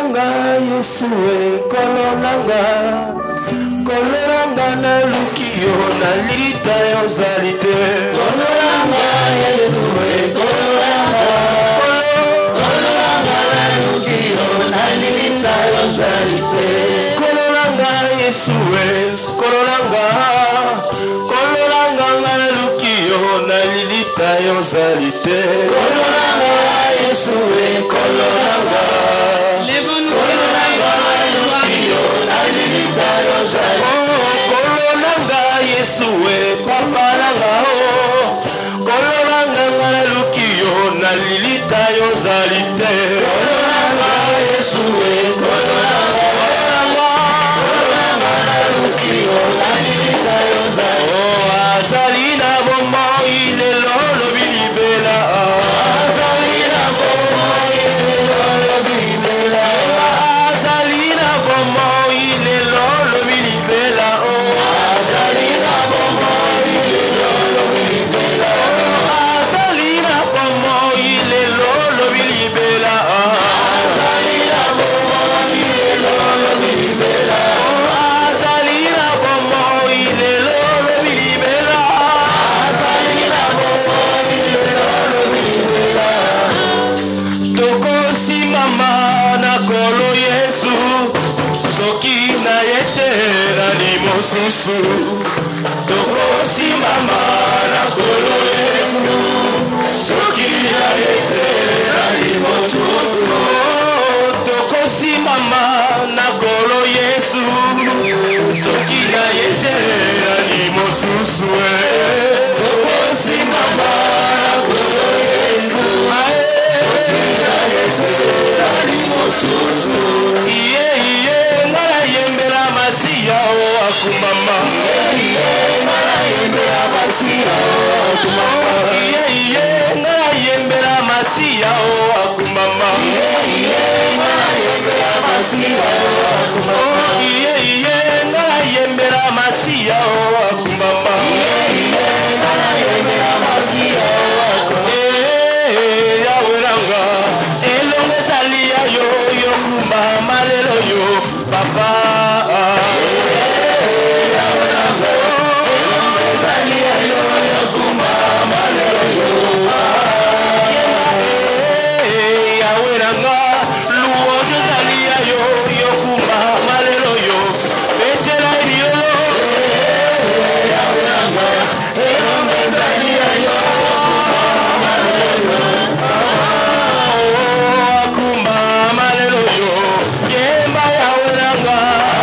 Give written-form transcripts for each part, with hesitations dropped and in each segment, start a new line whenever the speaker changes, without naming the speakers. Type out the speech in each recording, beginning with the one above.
Kololanga Yesue, kololanga, kololanga na lukio na lita yozalite. Kololanga Yesue, kololanga, kololanga na lukio na lita yozalite. Kololanga Yesue, kololanga, kololanga na lukio na lita yozalite. Kololanga Yesue, kololanga. Kololanga Yesue, papalanga ho. Kololanga ngana lukio na lilita yozalite. Kololanga Yesue, kololanga, kololanga na lukio na lilita yozalite. Oh, azalina bombo ile lolo bilibela. Azalina bombo ile lolo bilibela. Azalina bombo ile lolo bilibela. Azalina bombo ile lolo bilibela. Azalina bombo ile lolo bilibela. Azalina bombo ile lolo bilibela. Azalina bombo ile lolo bilibela. Azalina bombo ile lolo bilibela. Tokosi mama na kolo Yesu, soki na yetera ni mosusu. Tokosi mama na kolo Yesu, soki na yetera ni mosusu. Tokosi mama na kolo Yesu, soki na yetera ni mosusu. Tokosi mama na kolo Yesu, soki na yetera ni mosusu. Iye iye ngala yembela masiya o akumama. Iye ngala yembela masiya o akumama. Iye iye ngala yembela masiya o akumama. Iye ngala yembela masiya o akumama. Iye iye ngala yembela masiya o akumama. Iye ngala yembela masiya o akumama. Yaweranga elonge salia yo yo kumama lelo yo papa. Yaweranga elonge salia yo yo kumama lelo yo. Yaweranga luonge salia yo yo kumama lelo yo. Betela iriolo. Yaweranga elonge salia yo kumama lelo yo. Kumama lelo yo, yemba yaweranga.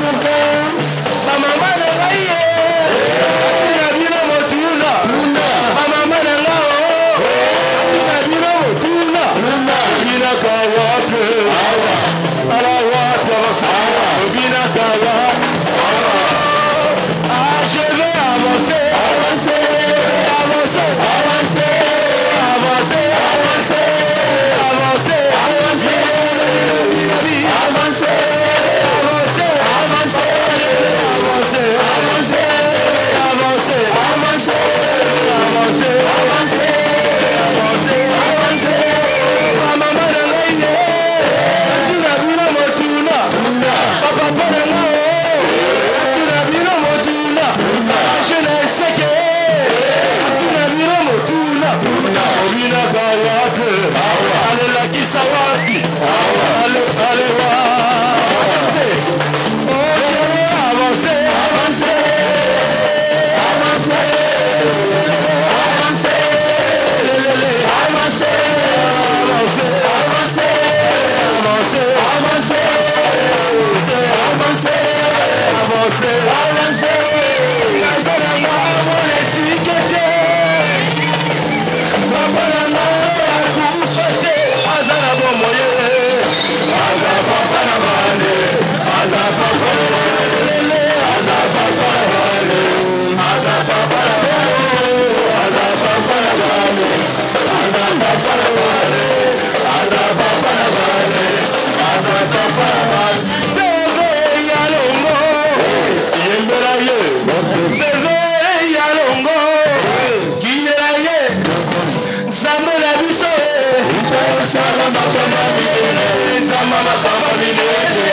Mama,